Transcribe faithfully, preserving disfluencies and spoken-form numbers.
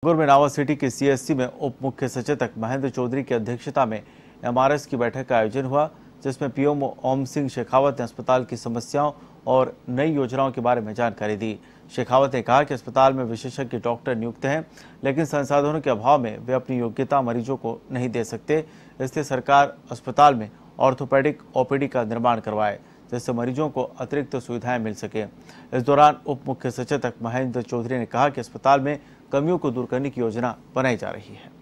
नागौर में नावा सिटी के सीएससी में उप मुख्य सचेतक महेंद्र चौधरी की अध्यक्षता में एमआरएस की बैठक का आयोजन हुआ, जिसमें पीएम ओम सिंह शेखावत ने अस्पताल की समस्याओं और नई योजनाओं के बारे में जानकारी दी। शेखावत ने कहा कि अस्पताल में विशेषज्ञ डॉक्टर नियुक्त हैं, लेकिन संसाधनों के अभाव में वे अपनी योग्यता मरीजों को नहीं दे सकते। इसलिए सरकार अस्पताल में ऑर्थोपेडिक ओपीडी का निर्माण करवाए, जिससे मरीजों को अतिरिक्त सुविधाएं मिल सके। इस दौरान उप मुख्य सचेतक महेंद्र चौधरी ने कहा कि अस्पताल में कमियों को दूर करने की योजना बनाई जा रही है।